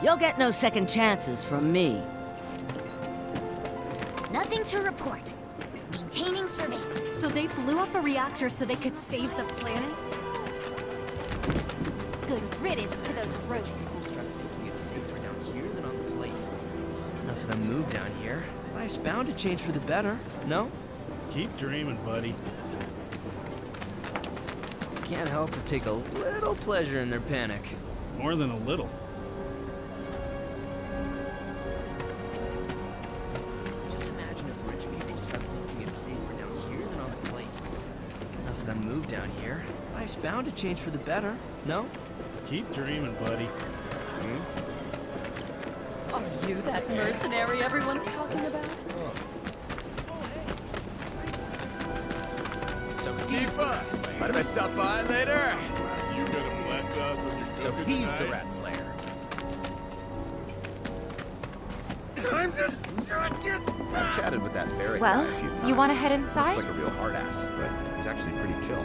You'll get no second chances from me. Nothing to report. Maintaining surveillance. So they blew up a reactor so they could save the planet? Good riddance to those roaches. It's safer down here than on the plate. Enough of them move down here. Life's bound to change for the better, no? Keep dreaming, buddy. Can't help but take a little pleasure in their panic. More than a little. Just imagine if rich people start thinking it's safer down here than on the plate. Enough of them move down here. Life's bound to change for the better, no? Keep dreaming, buddy. Are you that mercenary everyone's talking about? So Tifa, mind if I stop by later? You gonna bless us with your So cooking he's the tonight? rat slayer. Time to strut your I've stuff! chatted with that Barry Well, guy a few times. you want to head inside? Looks like a real hard ass, but he's actually pretty chill.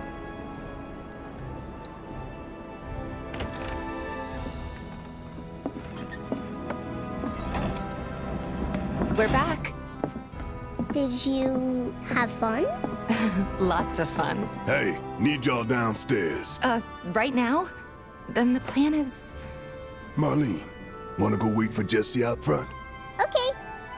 We're back. Did you have fun? Lots of fun. Hey, need y'all downstairs. Right now? Then the plan is... Marlene, wanna go wait for Jesse out front? Okay.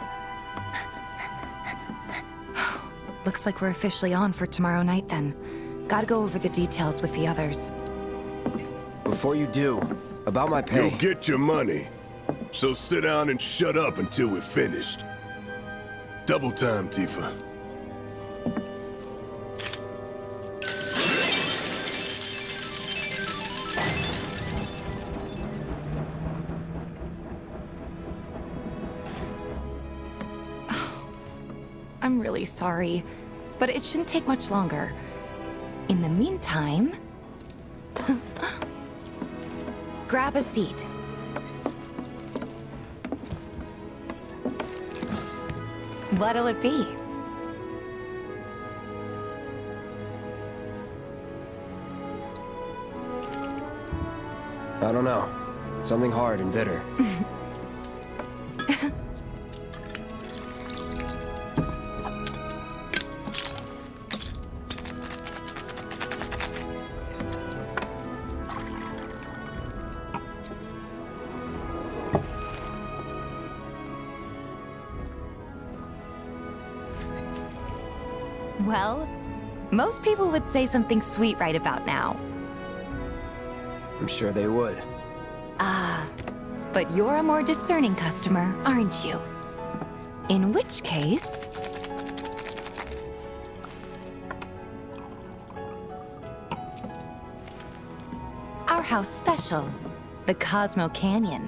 Looks like we're officially on for tomorrow night then. Gotta go over the details with the others. Before you do, about my pay. You'll get your money. So sit down and shut up until we're finished. Double time, Tifa. I'm really sorry, but it shouldn't take much longer. In the meantime... grab a seat. What'll it be? I don't know. Something hard and bitter. Well, most people would say something sweet right about now. I'm sure they would. Ah, but you're a more discerning customer, aren't you? In which case... our house special, the Cosmo Canyon.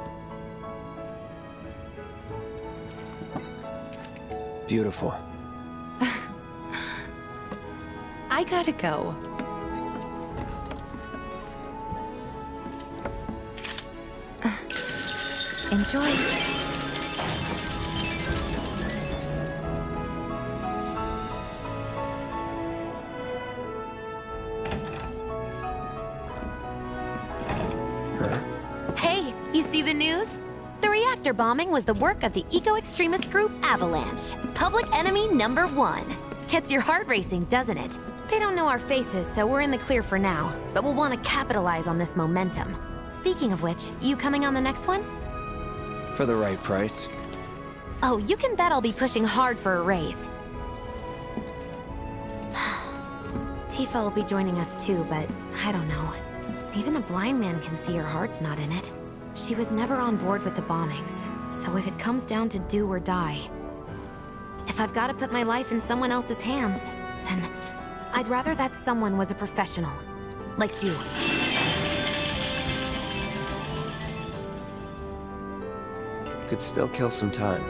Beautiful. I gotta go. Enjoy. Hey, you see the news? The reactor bombing was the work of the eco-extremist group Avalanche. Public enemy #1. Gets your heart racing, doesn't it? They don't know our faces, so we're in the clear for now. But we'll want to capitalize on this momentum. Speaking of which, you coming on the next one? For the right price. Oh, you can bet I'll be pushing hard for a raise. Tifa will be joining us too, but I don't know. Even a blind man can see her heart's not in it. She was never on board with the bombings, so if it comes down to do or die... if I've got to put my life in someone else's hands, then I'd rather that someone was a professional. Like you. Could still kill some time.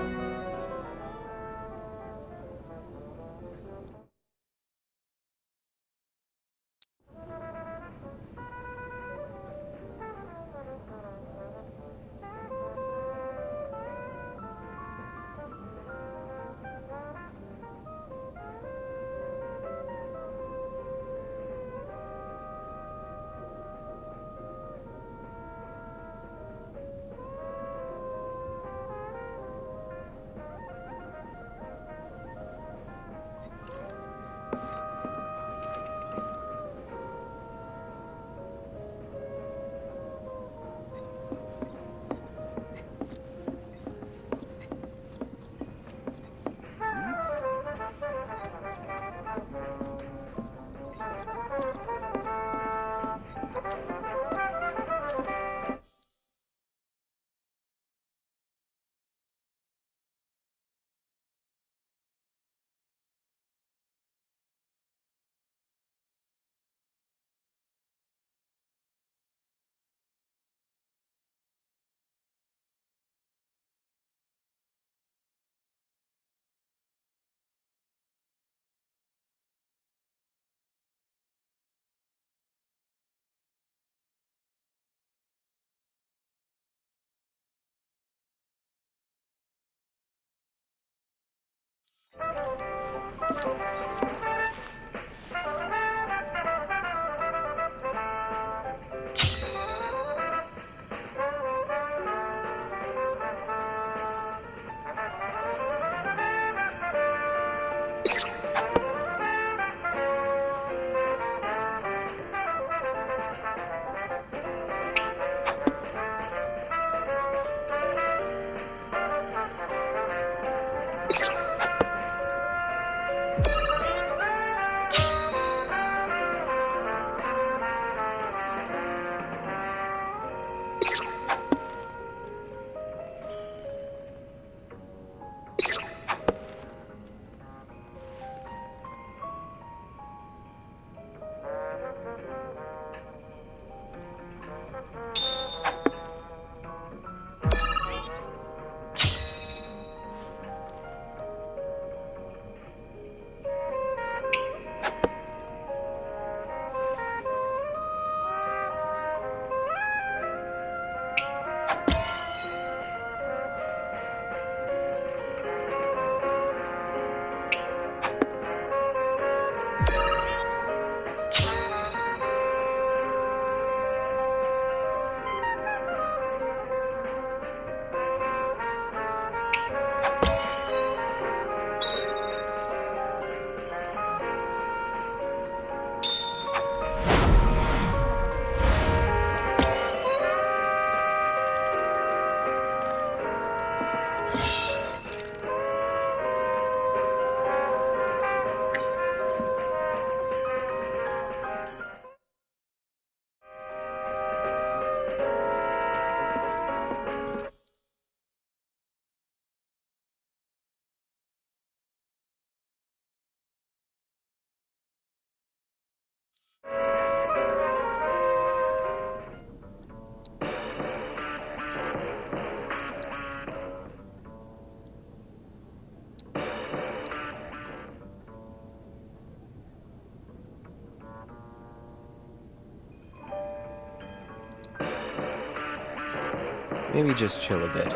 Maybe just chill a bit.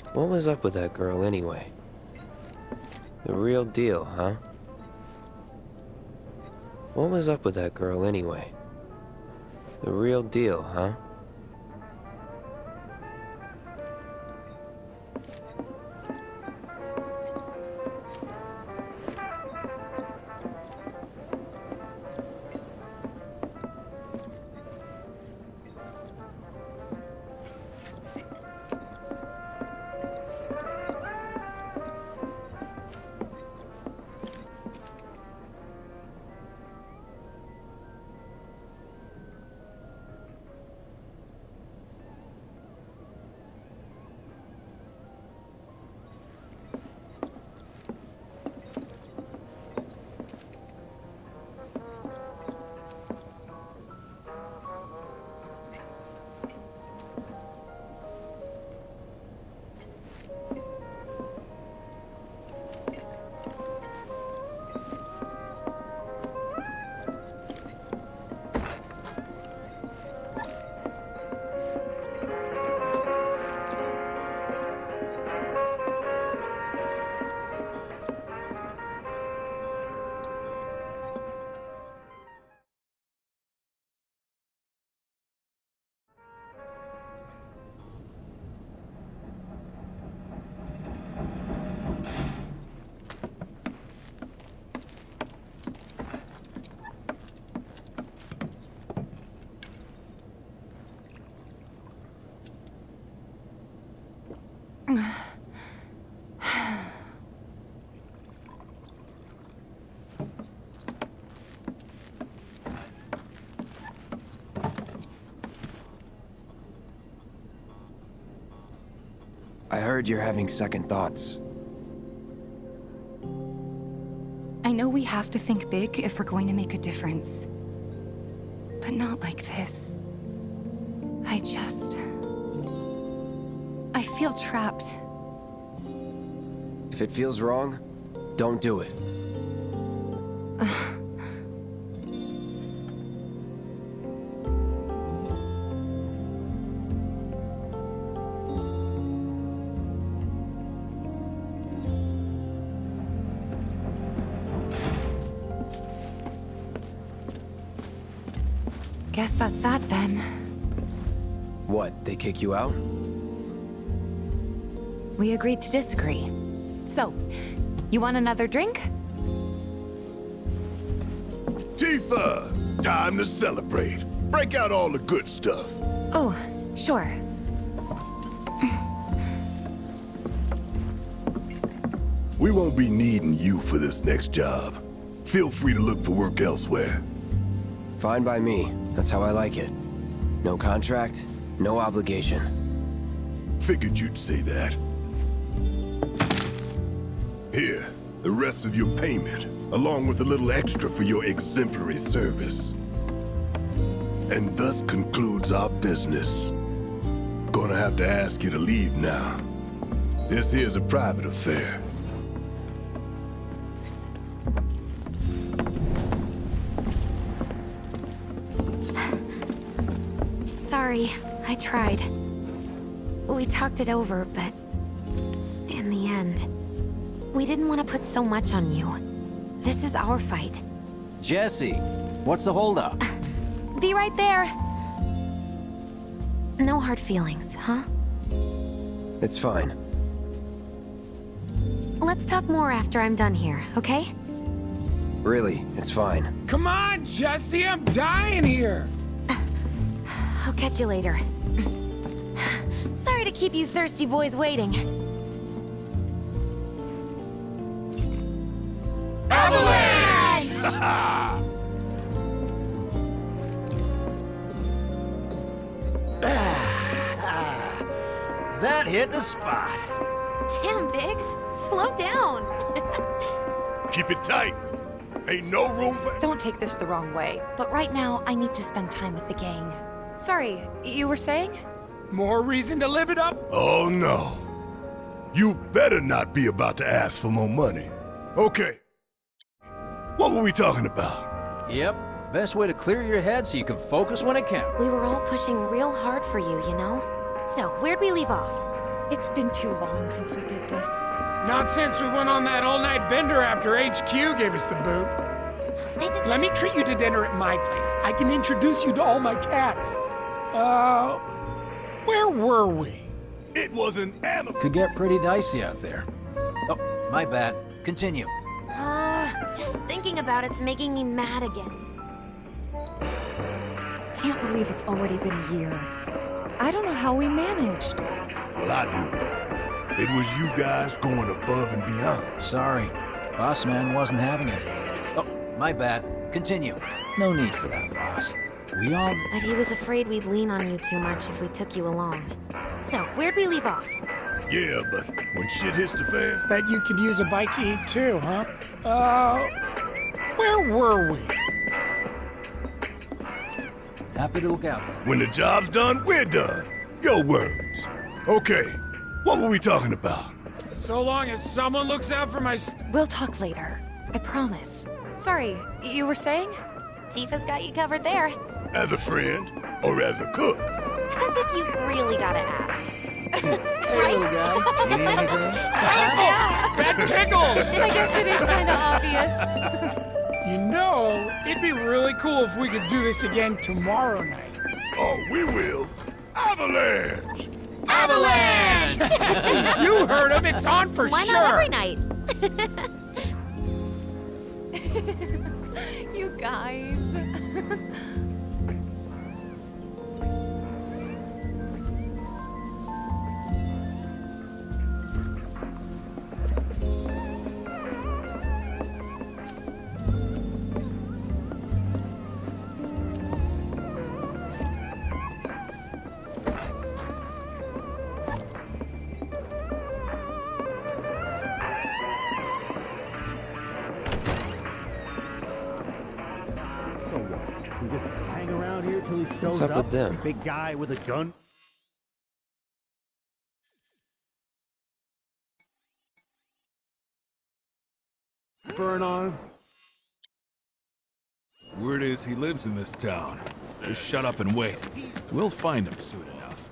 What was up with that girl anyway? The real deal, huh? What was up with that girl anyway? The real deal, huh? I heard you're having second thoughts. I know we have to think big if we're going to make a difference. But not like this. I feel trapped. If it feels wrong, don't do it. Guess that's that then. What, they kick you out? We agreed to disagree. So, you want another drink? Tifa! Time to celebrate. Break out all the good stuff. Oh, sure. We won't be needing you for this next job. Feel free to look for work elsewhere. Fine by me. That's how I like it. No contract, no obligation. Figured you'd say that. Here, the rest of your payment, along with a little extra for your exemplary service. And thus concludes our business. Gonna have to ask you to leave now. This here's a private affair. Sorry, I tried. We talked it over, but in the end, we didn't want to put so much on you. This is our fight. Jesse, what's the holdup? Be right there. No hard feelings, huh? It's fine. Let's talk more after I'm done here, okay? Really, it's fine. Come on, Jesse, I'm dying here! I'll catch you later. Sorry to keep you thirsty boys waiting. Avalanche! That hit the spot. Damn, Biggs. Slow down. Keep it tight. Ain't no room for... Don't take this the wrong way, but right now I need to spend time with the gang. Sorry, you were saying? More reason to live it up? Oh, no. You better not be about to ask for more money. Okay. What were we talking about? Yep, best way to clear your head so you can focus when it counts. We were all pushing real hard for you, you know? So, where'd we leave off? It's been too long since we did this. Not since we went on that all-night bender after HQ gave us the boot. Let me treat you to dinner at my place. I can introduce you to all my cats. Where were we? It was an animal. Could get pretty dicey out there. Oh, my bad. Continue. Just thinking about it's making me mad again. Can't believe it's already been a year. I don't know how we managed. Well, I do. It was you guys going above and beyond. Sorry. Boss man wasn't having it. Oh, my bad. Continue. No need for that, boss. We all... But he was afraid we'd lean on you too much if we took you along. So, where'd we leave off? Yeah, but when shit hits the fan... Bet you could use a bite to eat too, huh? Where were we? Happy to look out. When the job's done, we're done. Your words. Okay, what were we talking about? So long as someone looks out for my... We'll talk later. I promise. Sorry, you were saying? Tifa's got you covered there. As a friend, or as a cook? As if you really gotta ask. Hey, little guy. Need anything? That tickled! I guess it is kind of obvious. You know, it'd be really cool if we could do this again tomorrow night. Oh, we will. Avalanche! Avalanche! You heard him, it's on for Why sure! not every night? You guys. What's up with them? Big guy with a gun. Burn on. Word is he lives in this town. Just shut up and wait. We'll find him soon enough.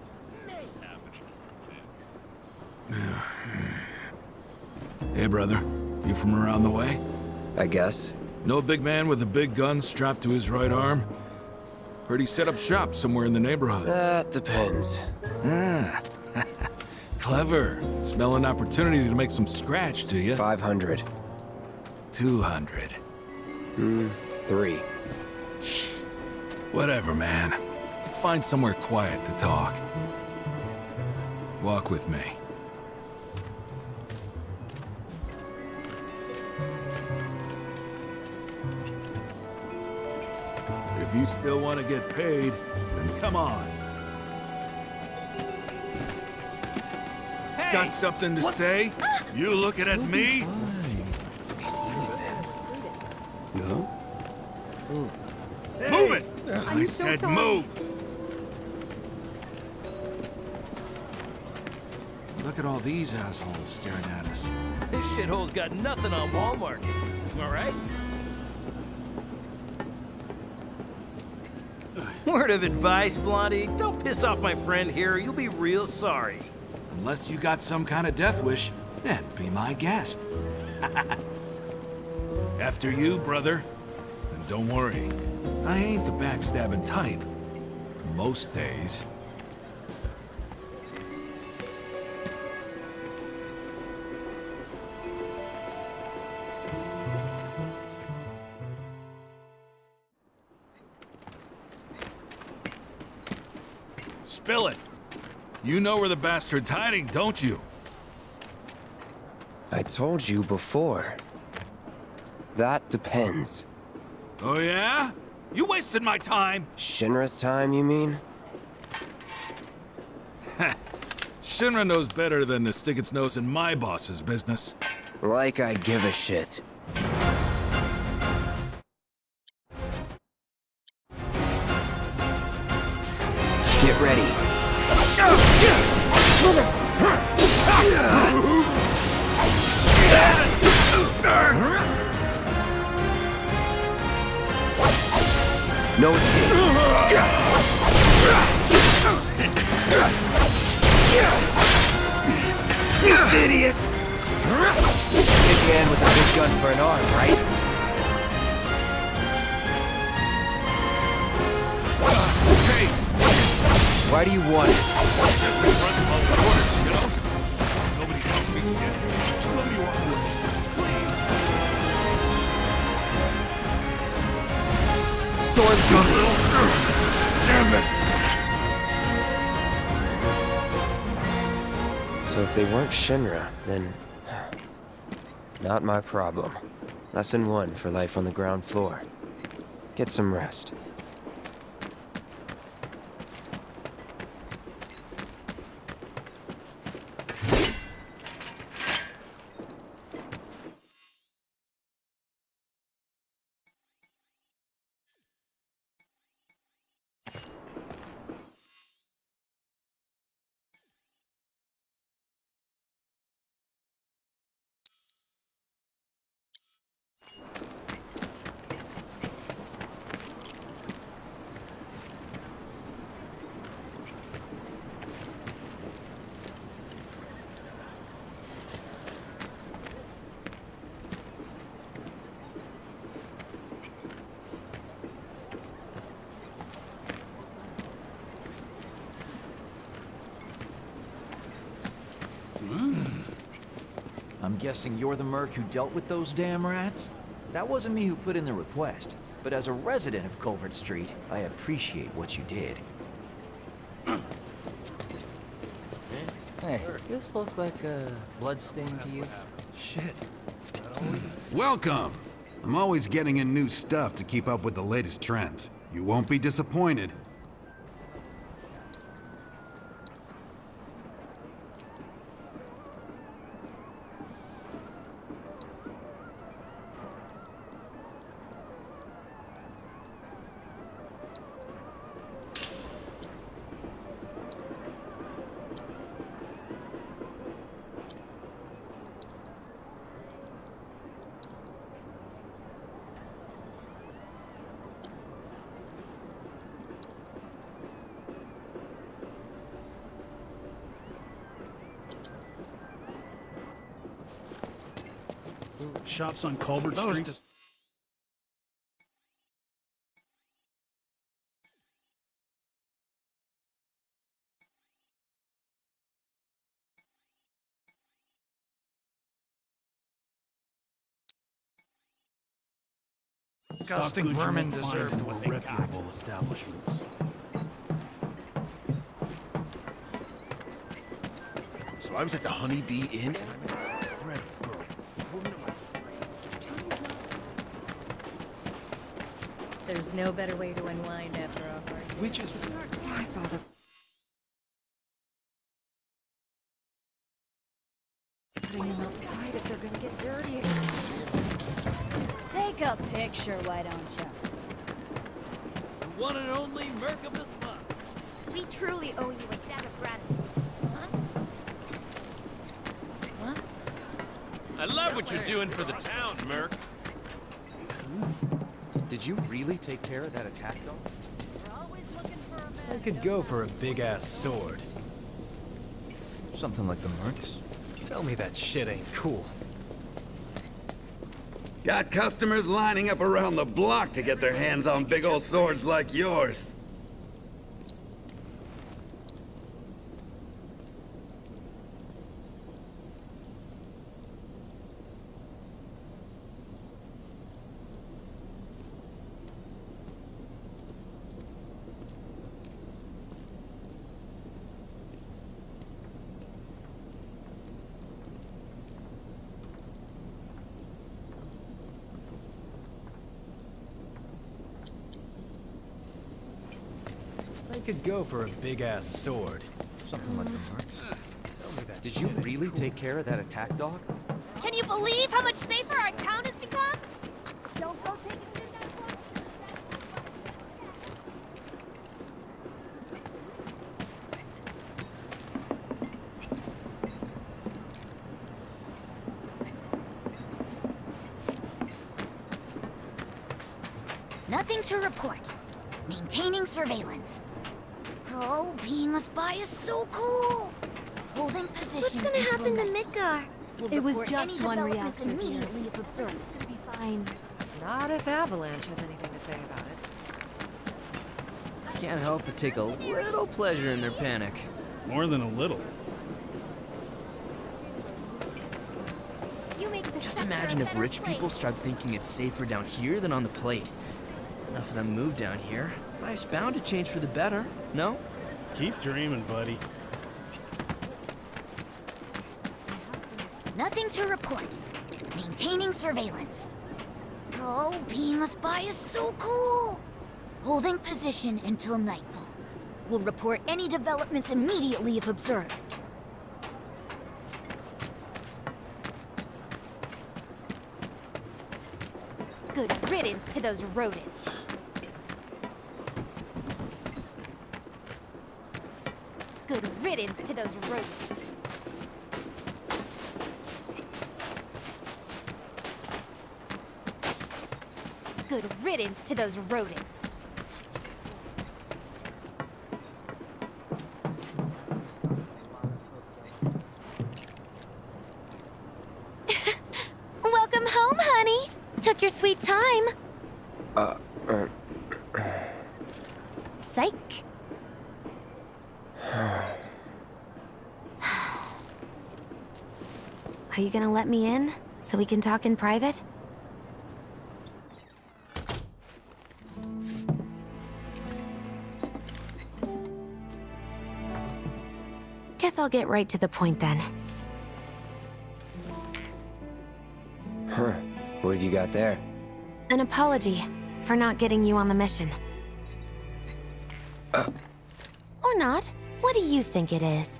Hey, brother. You from around the way? I guess. Know a big man with a big gun strapped to his right arm? Heard he set up shop somewhere in the neighborhood. That depends. Ah. Clever. Smell an opportunity to make some scratch, do you? 500. 200. 3. Whatever, man. Let's find somewhere quiet to talk. Walk with me. If you still want to get paid, then come on. Hey, got something to say? You looking at me? No? Hey, move it! I said move! Look at all these assholes staring at us. This shithole's got nothing on Walmart. Am I right? Word of advice, Blondie. Don't piss off my friend here. You'll be real sorry. Unless you got some kind of death wish, then be my guest. After you, brother. And don't worry, I ain't the backstabbing type. Most days. Spill it. You know where the bastard's hiding, don't you? I told you before. That depends. Oh yeah? You wasted my time! Shinra's time, you mean? Shinra knows better than to stick its nose in my boss's business. Like I give a shit. Get ready. No escape. Idiots! Big man with a big gun for an arm, right? Hey! Why do you want it? Nobody's helped me yet. What do you want to do? Storm's coming. Damn it! So if they weren't Shinra, then... not my problem. Lesson 1 for life on the ground floor. Get some rest. I'm guessing you're the merc who dealt with those damn rats? That wasn't me who put in the request, but as a resident of Culvert Street, I appreciate what you did. Hey, this look like a bloodstain to you? Shit. Welcome! I'm always getting in new stuff to keep up with the latest trends. You won't be disappointed. Shops on Culvert Street. Disgusting vermin deserve what they got. Reputable establishments. So I was at the Honey Bee Inn and I met this incredible girl. There's no better way to unwind after a hard day. Witches. Why bother? Putting them outside if they're gonna get dirty. Take a picture, why don't you? The one and only Merc of the Slum. We truly owe you a debt of gratitude. Huh? I love what you're doing for the town, Merc. Did you really take care of that attack dog? We're always looking for a man. I could go for a big-ass sword. Something like the Mercs. Tell me that shit ain't cool. Got customers lining up around the block to get their hands on big old swords like yours. I could go for a big-ass sword. Something like the Mercs. Tell me that. Did you really take care of that attack dog? Can you believe how much safer our town has become? Don't go take a shit in that box. Nothing to report. Maintaining surveillance. Oh, being a spy is so cool! Holding position. What's gonna happen to Midgar? It was just one reactor. Immediately if observed. It'll be fine. Not if Avalanche has anything to say about it. Can't help but take a little pleasure in their panic. More than a little. Just imagine if rich people start thinking it's safer down here than on the plate. Enough of them moved down here. Life's bound to change for the better, no? Keep dreaming, buddy. Nothing to report. Maintaining surveillance. Oh, being a spy is so cool! Holding position until nightfall. We'll report any developments immediately if observed. Good riddance to those rodents. Good riddance to those rodents. Good riddance to those rodents. Welcome home, honey. Took your sweet time. Psych. Are you gonna let me in so we can talk in private? Guess I'll get right to the point then. Huh. What have you got there? An apology for not getting you on the mission. Or not. What do you think it is?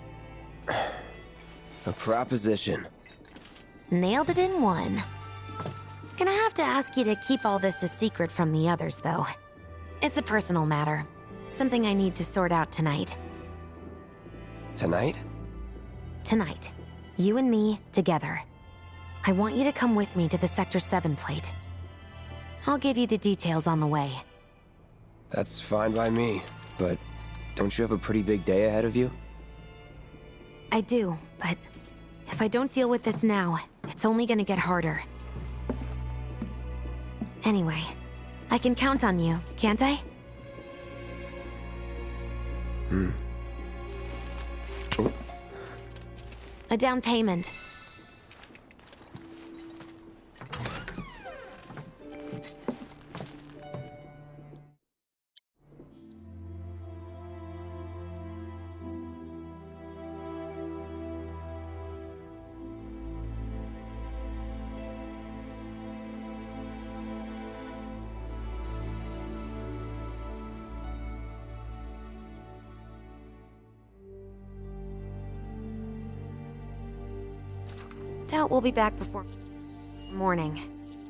A proposition. Nailed it in one. Gonna have to ask you to keep all this a secret from the others, though. It's a personal matter. Something I need to sort out tonight. Tonight? Tonight. You and me, together. I want you to come with me to the Sector 7 plate. I'll give you the details on the way. That's fine by me, but don't you have a pretty big day ahead of you? I do, but if I don't deal with this now, it's only gonna get harder. Anyway, I can count on you, can't I? A down payment. Doubt we'll be back before morning.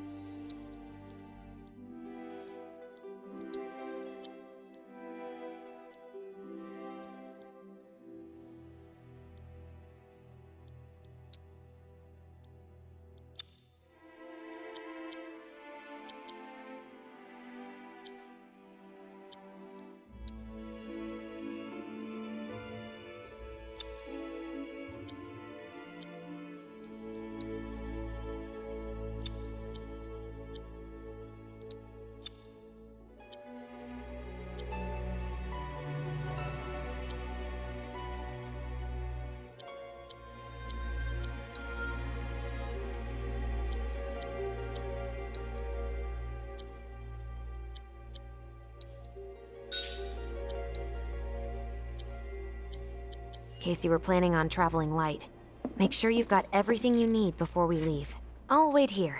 In case you were planning on traveling light. Make sure you've got everything you need before we leave. I'll wait here.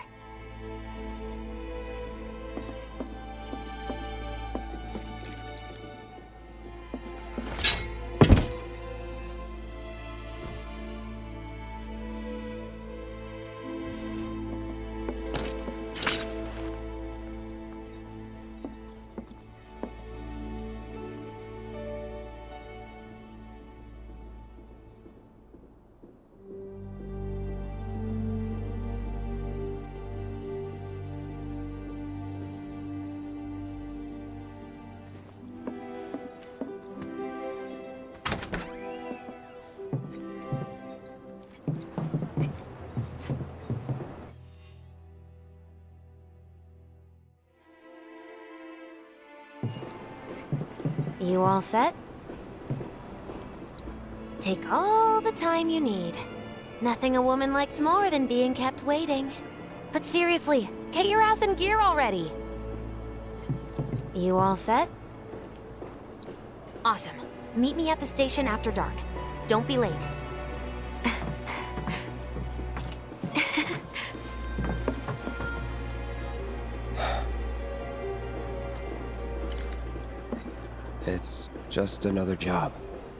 You all set? Take all the time you need. Nothing a woman likes more than being kept waiting. But seriously, get your ass in gear already! You all set? Awesome. Meet me at the station after dark. Don't be late. It's just another job.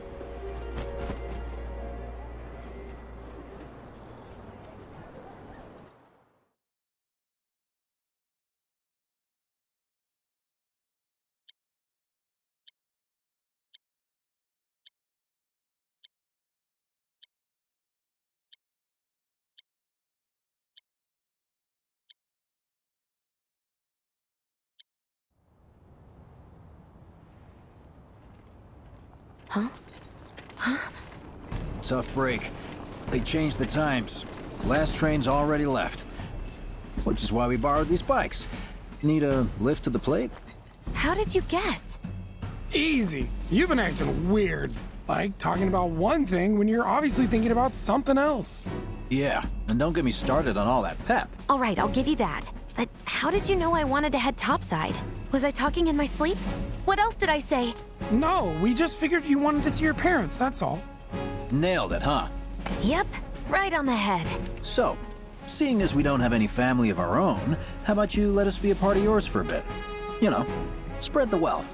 Huh? Huh? Tough break. They changed the times. Last train's already left. Which is why we borrowed these bikes. Need a lift to the plate? How did you guess? Easy. You've been acting weird. Like talking about one thing when you're obviously thinking about something else. Yeah, and don't get me started on all that pep. All right, I'll give you that. But how did you know I wanted to head topside? Was I talking in my sleep? What else did I say? No, we just figured you wanted to see your parents, that's all. Nailed it, huh? Yep, right on the head. So, seeing as we don't have any family of our own, how about you let us be a part of yours for a bit? You know, spread the wealth.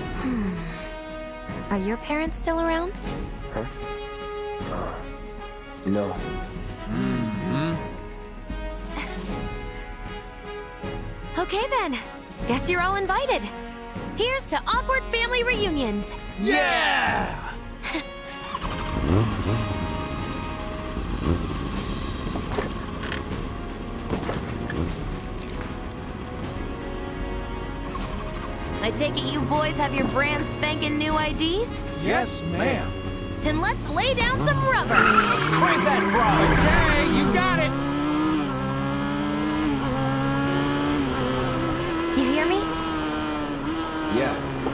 Are your parents still around? Huh? No. Okay then. Guess you're all invited. Here's to awkward family reunions. Yeah! I take it you boys have your brand spanking new IDs? Yes, ma'am. Then let's lay down some rubber. Crank that frog! Okay, you got it. You hear me? Yeah.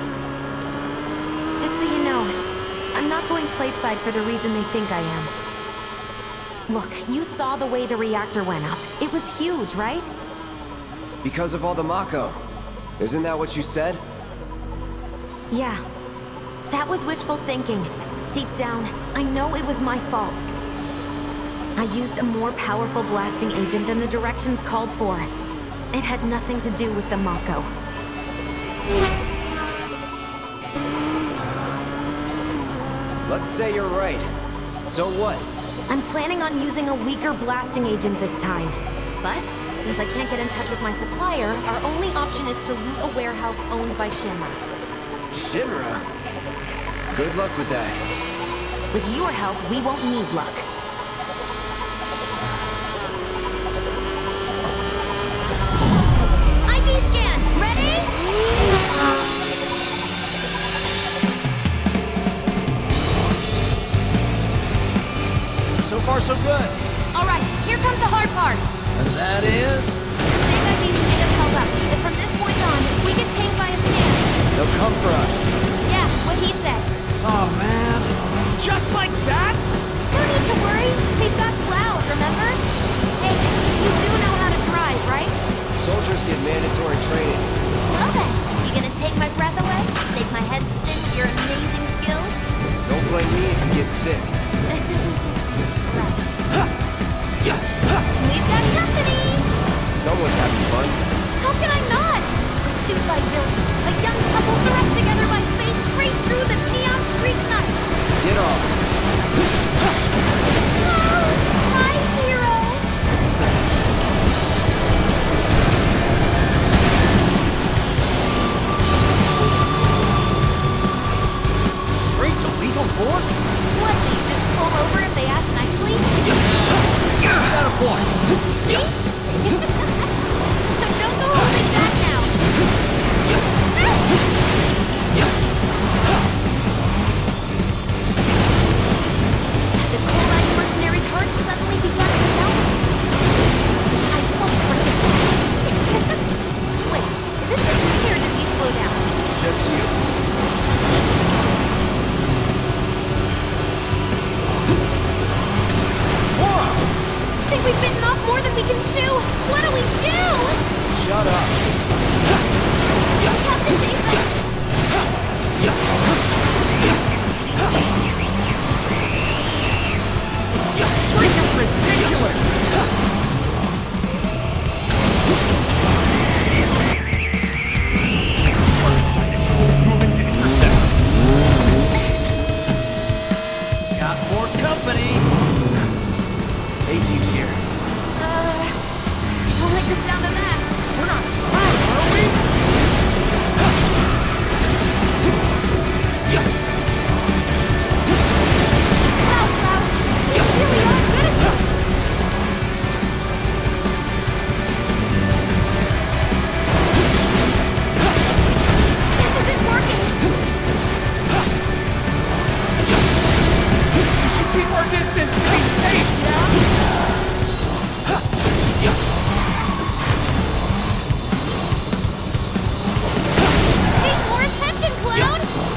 Just so you know, I'm not going plateside for the reason they think I am. Look, you saw the way the reactor went up. It was huge, right? Because of all the Mako. Isn't that what you said? Yeah. That was wishful thinking. Deep down, I know it was my fault. I used a more powerful blasting agent than the directions called for. It had nothing to do with the Mako. Let's say you're right. So what? I'm planning on using a weaker blasting agent this time. But, since I can't get in touch with my supplier, our only option is to loot a warehouse owned by Shinra. Shinra? Good luck with that. With your help, we won't need luck. ID scan! Ready? So far, so good. All right, here comes the hard part. And that is? Big IDs may have held up, but from this point on, we get pinged by a scan. They'll come for us. Yeah, what he said. Oh, man. Just like that? No need to worry. We've got Cloud, remember? Hey, you do know how to drive, right? Soldiers get mandatory training. Well then, you gonna take my breath away? Make my head spin with your amazing skills? Don't blame me if you get sick. We've got company! Someone's having fun. How can I not? Pursued by villains, a young couple thrust together by fate race through the neon street night. Get off. Oh, my hero! Straight to lethal force? What, so you just pull over if they ask nicely? Got a point. See? So don't go holding back now. The coal-eyed mercenary's heart suddenly began to melt. I won't break it. Wait, is it just me or did we slow down? Just you. We've bitten off more than we can chew! What do we do? Shut up. We have to save them! Freaking ridiculous! Target sighted. Moving to intercept. Got more company. A-team's here. I don't like the sound of that. We're not screwed, are we? Wow, Cloud! You really are good at this! This isn't working! We should keep our distance to be safe, Pay more attention, Cloud!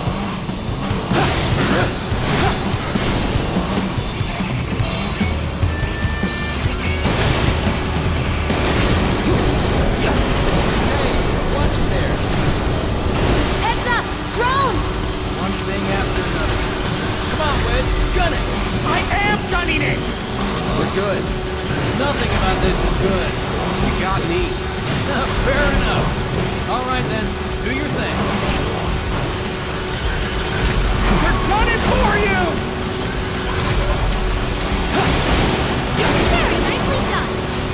Watch it there. Heads up! Drones! One thing after another. Come on, Wedge. Gun it. I am gunning it! We're good. Nothing about this is good. You got me. Fair enough. All right then. Do your thing. We're gunning for you! Very nicely done!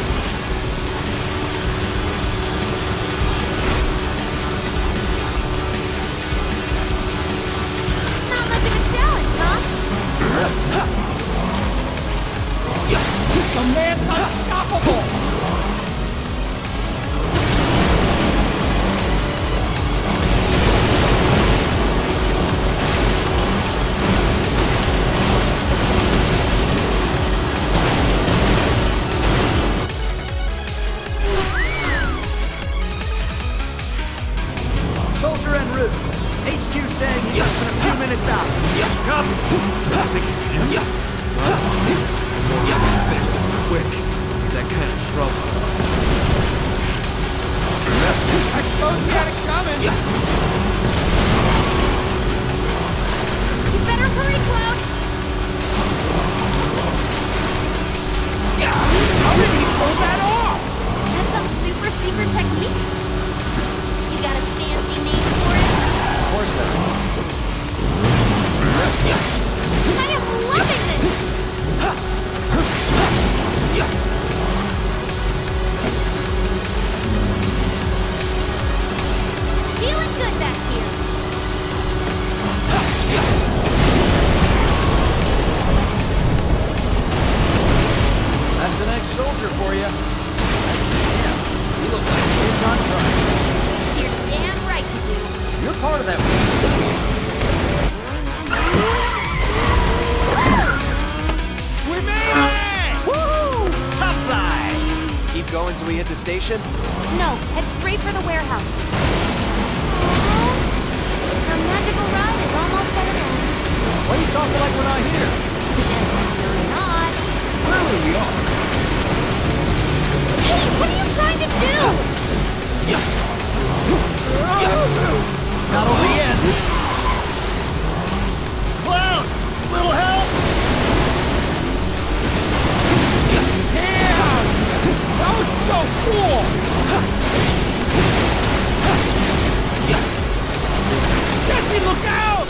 Not much of a challenge, huh? The man's unstoppable! Soldier en route. HQ saying he's less than a few minutes out. Copy! I think it's him. Finish this quick. That kind of trouble. I suppose we had it coming! You better hurry, Cloud! How did he pull that off? That's some super secret technique? You got a fancy name for it? Of course not. I am loving this! Feeling good back here. That's an ex-soldier for you. Nice to see you. You look like kids on drugs. You're damn right you do. You're part of that weed. We made it! Woo! Topside! Keep going till we hit the station? No, head straight for the warehouse. Our magical ride is almost at an end. Why are you talking like we're not here? Because we're not. Clearly we are. Hey, what are you trying to do? Not over yet. Clown! Little help! Damn! That was so cool! Jesse, look out!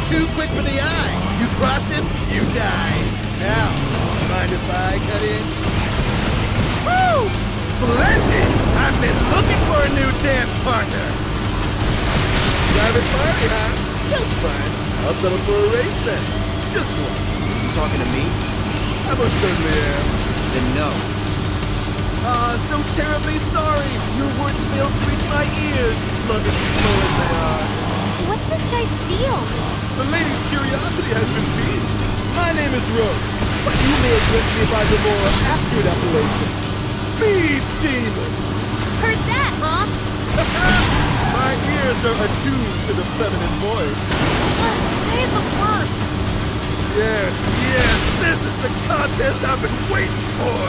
Too quick for the eye. You cross him, you die. Now, mind if I cut in? Woo! Splendid! I've been looking for a new dance partner. Private party, huh? That's fine. I'll settle for a race then. Just one. You talking to me? I most certainly am. Then no. So terribly sorry. Your words failed to reach my ears, sluggish and slow as they are. What's this guy's deal? The lady's curiosity has been piqued. My name is Rose, but you may address me by the more accurate appellation, Speed Demon. Heard that, huh? My ears are attuned to the feminine voice. They are the worst. Yes, this is the contest I've been waiting for.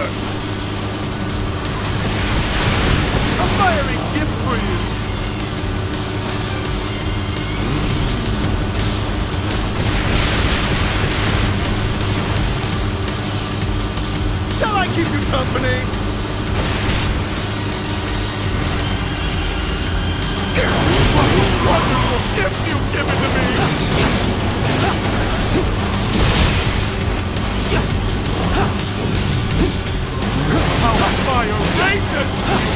A fiery gift for you. Shall I keep you company? Wonderful gift you've given to me! How the fire rages!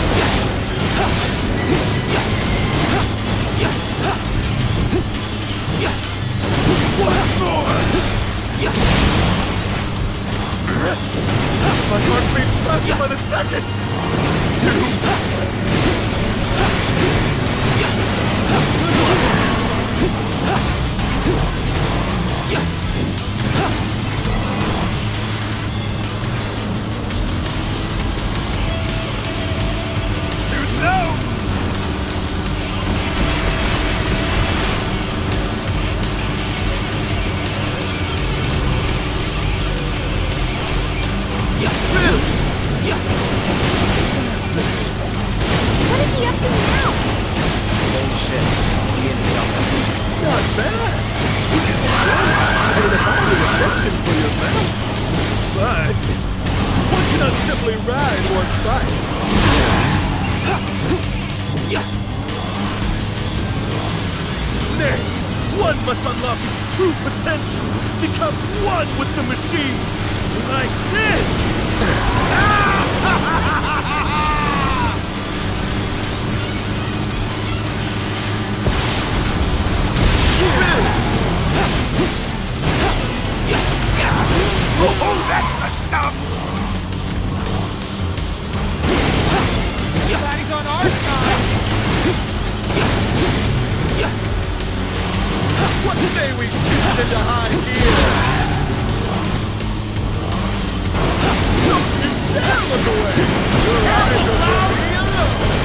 Once more! My heart beats faster by the second! There's no! What is he up to now? Same shit. He and me. Not bad. I would have had an affection for your mount. But one cannot simply ride or fight. Nay, one must unlock its true potential. Become one with the machine. Like this. Oh, that's the stuff! Daddy's on our side! What say we shoot it into high gear? Don't you dare look away! Your eyes are for me alone!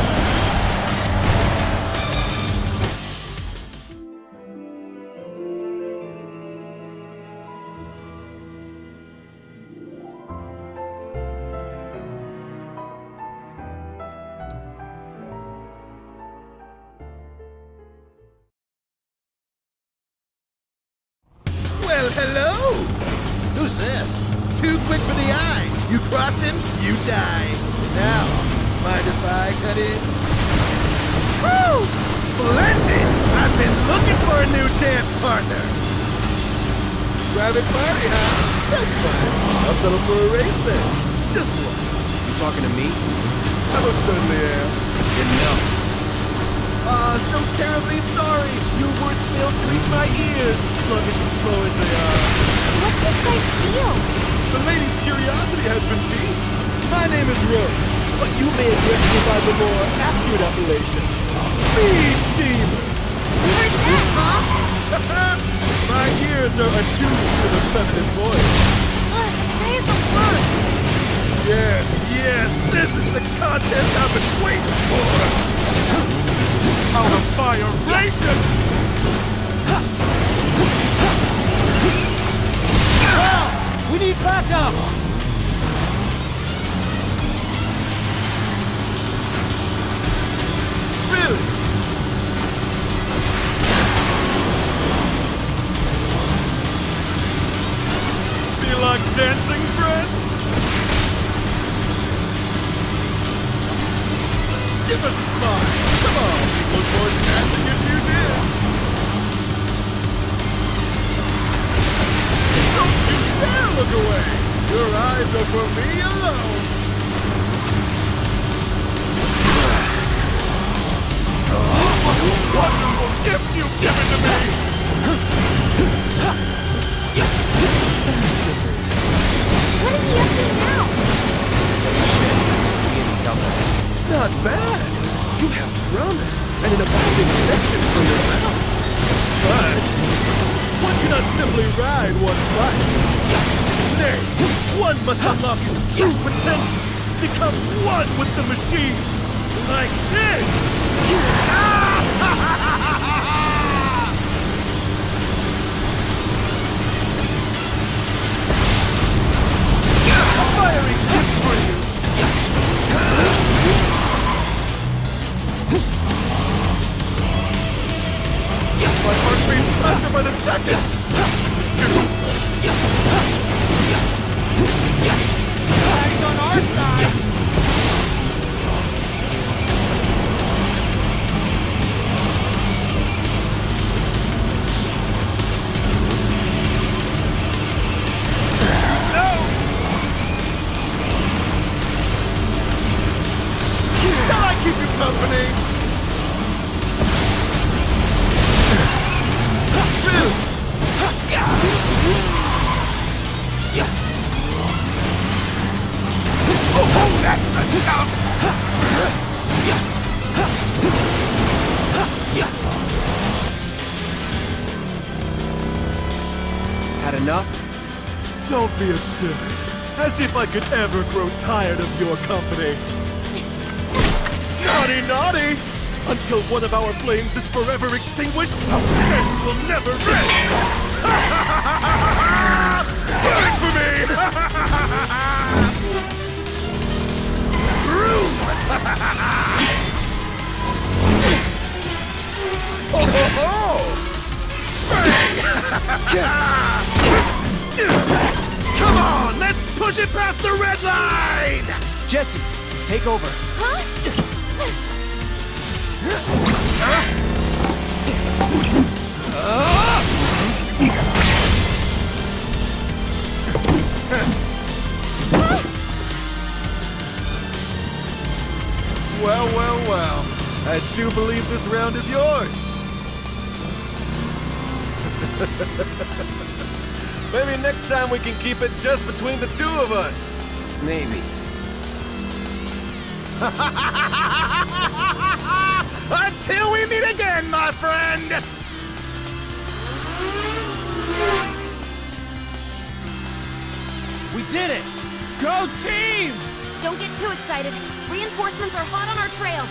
Well, hello! Who's this? Too quick for the eye. You cross him, you die. Now, mind if I cut in? Woo! Splendid! I've been looking for a new dance partner. Private party, huh? That's fine. I'll settle for a race then. Just one. You talking to me? I most certainly am. Then no. So terribly sorry. Your words failed to reach my ears, sluggish and slow as they are. What's this guy's deal? The lady's curiosity has been piqued. My name is Rose, but you may address me by the more accurate appellation, Speed Demon. Heard that, huh? My ears are attuned to the feminine voice. This guy is the worst. Yes, this is the contest I've been waiting for. How the fire rages! We need backup! Really? Feel like dancing, friend? Give us a smile. Come on, we'd look more dancing if you did. look away. Your eyes are for me alone. What a wonderful gift you've given to me! What is he up to now? Not bad. You have promise and an abiding affection for your mount. But one cannot simply ride one bike. Nay, one must unlock its true potential. Become one with the machine. Like this. A fiery gift for you. My heart beats faster by the second! Flags on our side! No! Shall I keep you company? Oh, that's the stuff! Had enough? Don't be absurd. As if I could ever grow tired of your company. Naughty, naughty! Until one of our flames is forever extinguished, our dance will never end! Burn for me! Oh ho ho! Come on, let's push it past the red line! Jesse, take over. Huh? Well, well, well. I do believe this round is yours. Maybe next time we can keep it just between the two of us. Maybe. Until we meet again, my friend! We did it! Go team! Don't get too excited. Reinforcements are hot on our trail.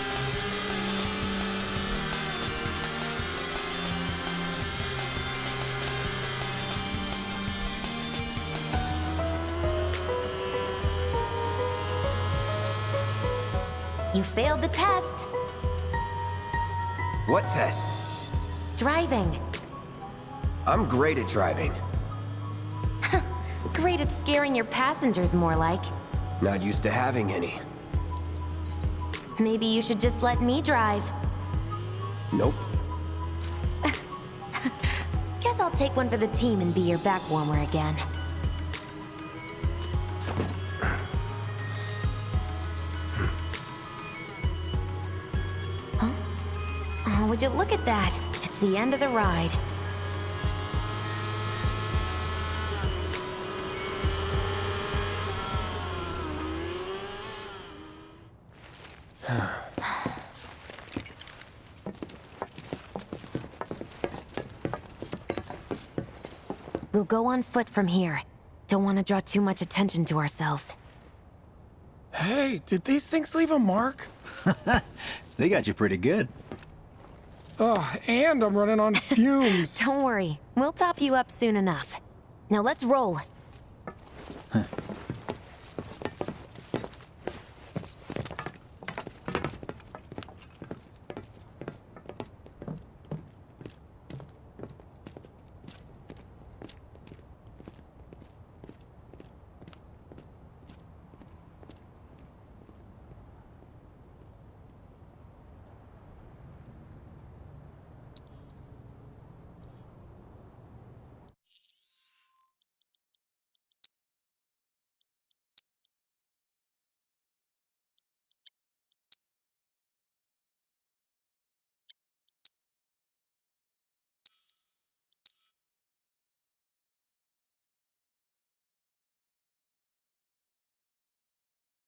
You failed the test. What test? Driving. I'm great at driving. Great at scaring your passengers, more like. Not used to having any. Maybe you should just let me drive. Nope. Guess I'll take one for the team and be your back warmer again. Huh? Oh, would you look at that? It's the end of the ride. We'll go on foot from here. Don't want to draw too much attention to ourselves. Hey, did these things leave a mark? They got you pretty good. Oh, and I'm running on fumes. Don't worry. We'll top you up soon enough. Now let's roll.